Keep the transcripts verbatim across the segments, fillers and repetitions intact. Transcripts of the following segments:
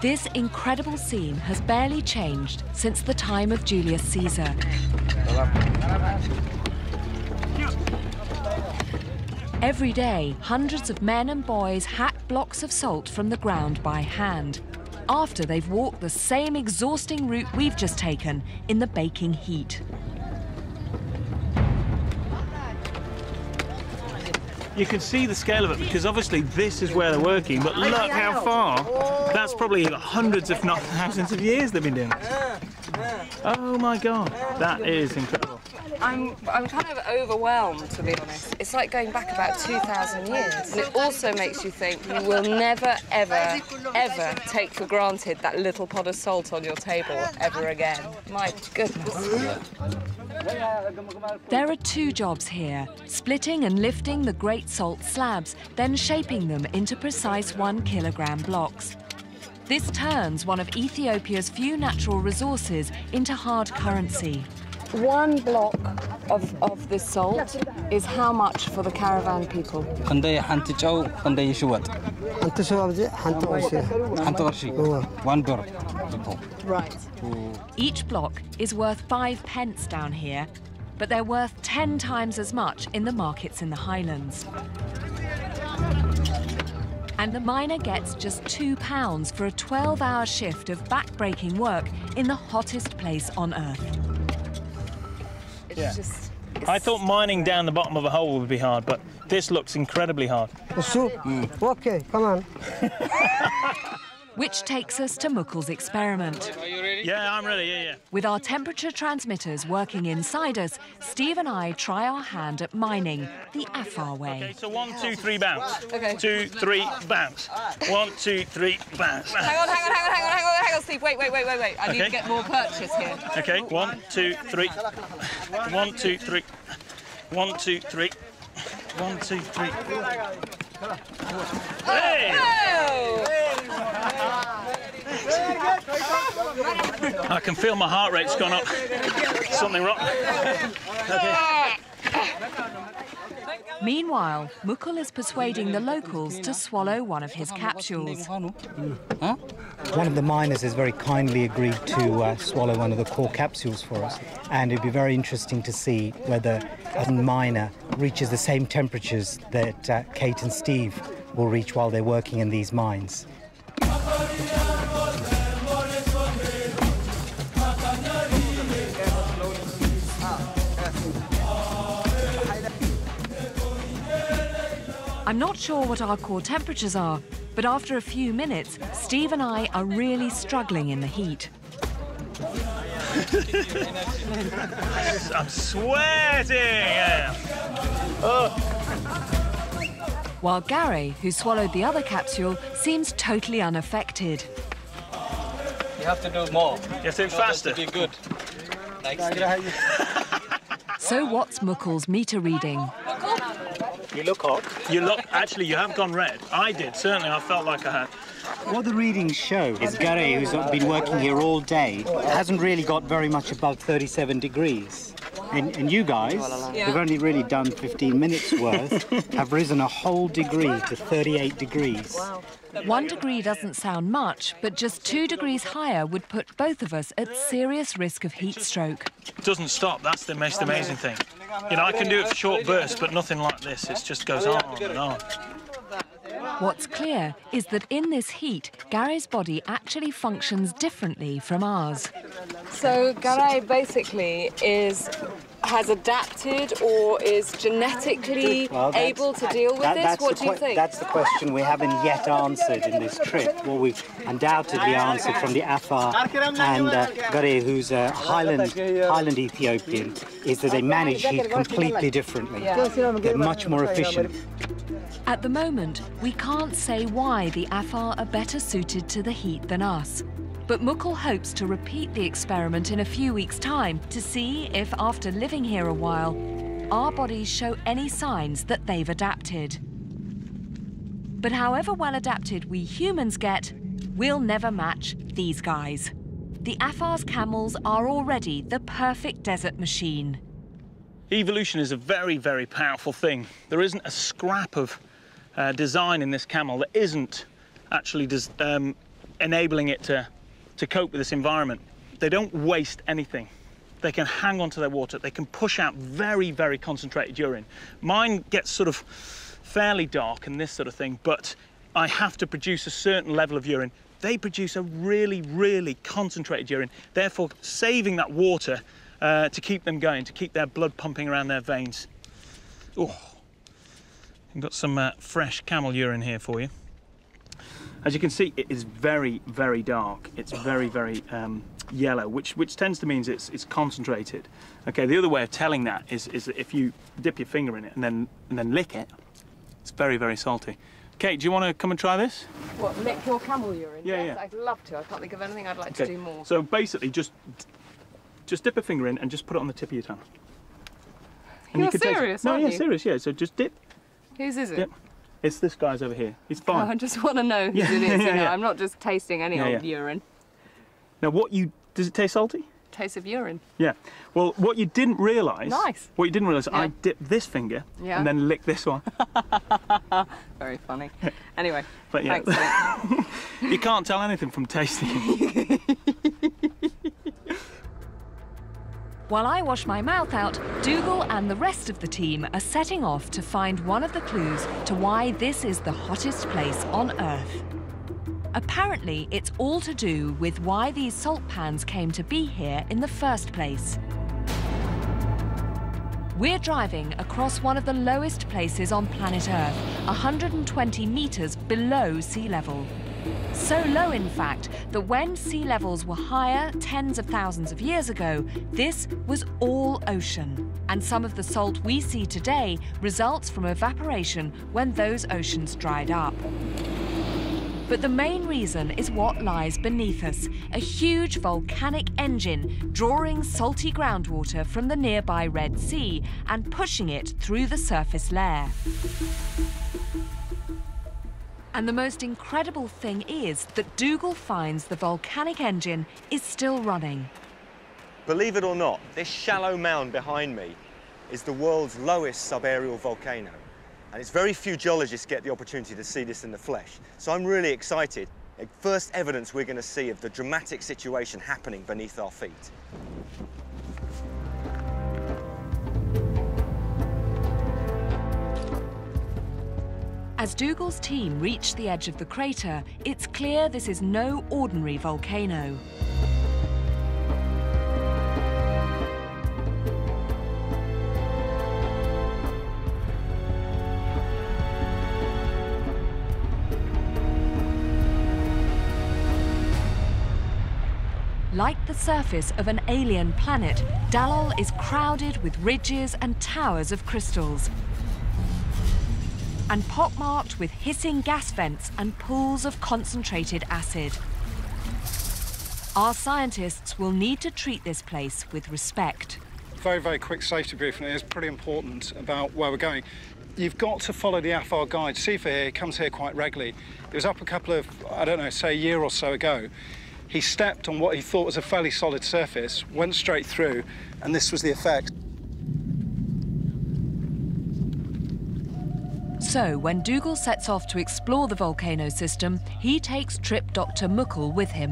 This incredible scene has barely changed since the time of Julius Caesar. Every day, hundreds of men and boys hack blocks of salt from the ground by hand, after they've walked the same exhausting route we've just taken in the baking heat. You can see the scale of it because obviously this is where they're working, but look how far. That's probably hundreds, if not thousands of years they've been doing it. Oh my God, that is incredible. I'm, I'm kind of overwhelmed, to be honest. It's like going back about two thousand years. And it also makes you think you will never, ever, ever take for granted that little pot of salt on your table ever again. My goodness. There are two jobs here, splitting and lifting the great salt slabs, then shaping them into precise one kilogram blocks. This turns one of Ethiopia's few natural resources into hard currency. One block of, of this salt is how much for the caravan people? One bird. Right. Each block is worth five pence down here, but they're worth ten times as much in the markets in the Highlands. And the miner gets just two pounds for a twelve hour shift of back-breaking work in the hottest place on Earth. It's Yeah. just... It's... I thought mining down the bottom of a hole would be hard, but this looks incredibly hard. Mm. Okay, come on. Which takes us to Mukkul's experiment. Are you ready? Yeah, I'm ready, yeah, yeah. With our temperature transmitters working inside us, Steve and I try our hand at mining the Afar way. Okay, so one, two, three, bounce. Okay. Two, three, bounce. One, two, three, bounce. Hang on, hang on, hang on, hang on, hang on, hang on, Steve. Wait, wait, wait, wait, wait. I need Okay. to get more purchase here. Okay, one, two, three. One, two, three. One, two, three. One, two, three. Hey! Oh! I can feel my heart rate's gone up. Something wrong. Okay. Meanwhile, Mukkul is persuading the locals to swallow one of his capsules. Huh? One of the miners has very kindly agreed to uh, swallow one of the core capsules for us, and it'd be very interesting to see whether a miner reaches the same temperatures that uh, Kate and Steve will reach while they're working in these mines. I'm not sure what our core temperatures are, but after a few minutes, Steve and I are really struggling in the heat. I'm sweating! Yeah. Oh. While Gary, who swallowed the other capsule, seems totally unaffected. You have to do more. You have to do faster. To be good. Like So what's Mukkul's meter reading? You look hot. You look, actually, you have gone red. I did, certainly, I felt like I had. What the readings show is Gary, who's been working here all day, hasn't really got very much above thirty-seven degrees. And, and you guys, Yeah. who've only really done fifteen minutes worth, have risen a whole degree to thirty-eight degrees. Wow. One degree doesn't sound much, but just two degrees higher would put both of us at serious risk of heat stroke. It doesn't stop, that's the most amazing thing. You know, I can do it for short bursts, but nothing like this. It just goes on and on. What's clear is that in this heat, Gary's body actually functions differently from ours. So Gary basically is has adapted or is genetically Well, that's- able to deal with that- this? that's What the do you que- think? That's the question we haven't yet answered in this trip. Well, we've undoubtedly answered from the Afar and uh, Gare, who's a Highland, Highland Ethiopian, is that they manage heat completely differently. Yeah. They're much more efficient. At the moment, we can't say why the Afar are better suited to the heat than us. But Mukkul hopes to repeat the experiment in a few weeks' time to see if, after living here a while, our bodies show any signs that they've adapted. But however well adapted we humans get, we'll never match these guys. The Afar's camels are already the perfect desert machine. Evolution is a very, very powerful thing. There isn't a scrap of uh, design in this camel that isn't actually des um, enabling it to, to cope with this environment. They don't waste anything. They can hang on to their water. They can push out very, very concentrated urine. Mine gets sort of fairly dark and this sort of thing, but I have to produce a certain level of urine. They produce a really, really concentrated urine, therefore saving that water uh, to keep them going, to keep their blood pumping around their veins. Oh, I've got some uh, fresh camel urine here for you. As you can see, it is very, very dark. It's very, very um, yellow, which which tends to mean it's it's concentrated. Okay, the other way of telling that is is that if you dip your finger in it and then and then lick it, it's very, very salty. Kate, do you want to come and try this? What, lick your camel urine? Yeah, yes, yeah. I'd love to. I can't think of anything I'd like Okay. to do more. So basically, just just dip a finger in and just put it on the tip of your tongue. And You're you can taste it. serious, No, aren't yeah, you? serious. Yeah. So just dip. Whose is it? Yep. It's this guy's over here. He's Oh, fine. I just want to know whose Yeah, it is. You yeah, know, yeah. I'm not just tasting any Yeah, old yeah. urine. Now, what you does it taste salty? Taste of urine. Yeah. Well, what you didn't realise. Nice. What you didn't realise, Yeah. I dipped this finger Yeah. and then licked this one. Very funny. Anyway, But yeah, thanks. Mate. you can't tell anything from tasting it. While I wash my mouth out, Dougal and the rest of the team are setting off to find one of the clues to why this is the hottest place on Earth. Apparently, it's all to do with why these salt pans came to be here in the first place. We're driving across one of the lowest places on planet Earth, one hundred twenty metres below sea level. So low, in fact, that when sea levels were higher tens of thousands of years ago, this was all ocean. And some of the salt we see today results from evaporation when those oceans dried up. But the main reason is what lies beneath us, a huge volcanic engine drawing salty groundwater from the nearby Red Sea and pushing it through the surface layer. And the most incredible thing is that Dougal finds the volcanic engine is still running. Believe it or not, this shallow mound behind me is the world's lowest subaerial volcano. And it's very few geologists get the opportunity to see this in the flesh. So I'm really excited. The first evidence we're going to see of the dramatic situation happening beneath our feet. As Dougal's team reach the edge of the crater, it's clear this is no ordinary volcano. Like the surface of an alien planet, Dallol is crowded with ridges and towers of crystals, and pockmarked with hissing gas vents and pools of concentrated acid. Our scientists will need to treat this place with respect. Very, very quick safety briefing. It is pretty important about where we're going. You've got to follow the Afar guide. Sifa here comes here quite regularly. He was up a couple of, I don't know, say a year or so ago. He stepped on what he thought was a fairly solid surface, went straight through, and this was the effect. So, when Dougal sets off to explore the volcano system, he takes trip Doctor Muckle with him.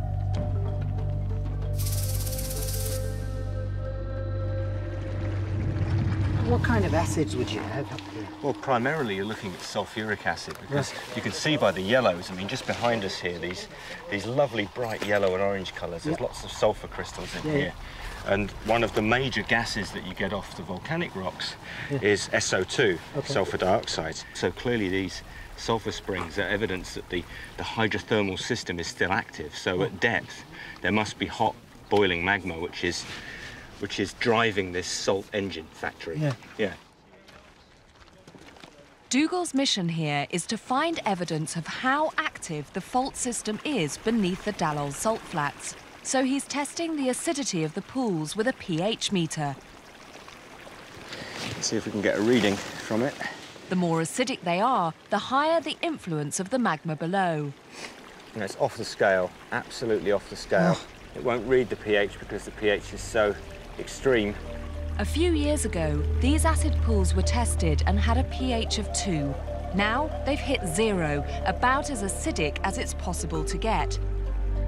What kind of acids would you have up here? Well, primarily you're looking at sulfuric acid because you can see by the yellows, I mean, just behind us here, these these lovely bright yellow and orange colours, there's Yeah. lots of sulfur crystals in Yeah, here. yeah. And one of the major gases that you get off the volcanic rocks Yeah. is S O two, Okay. sulfur dioxide. So clearly these sulfur springs are evidence that the, the hydrothermal system is still active. So at depth, there must be hot boiling magma, which is which is driving this salt engine factory. Yeah. Yeah. Dougal's mission here is to find evidence of how active the fault system is beneath the Dallol salt flats. So he's testing the acidity of the pools with a pH meter. Let's see if we can get a reading from it. The more acidic they are, the higher the influence of the magma below. You know, it's off the scale, absolutely off the scale. It won't read the pH because the pH is so extreme. A few years ago, these acid pools were tested and had a pH of two. Now they've hit zero, about as acidic as it's possible to get.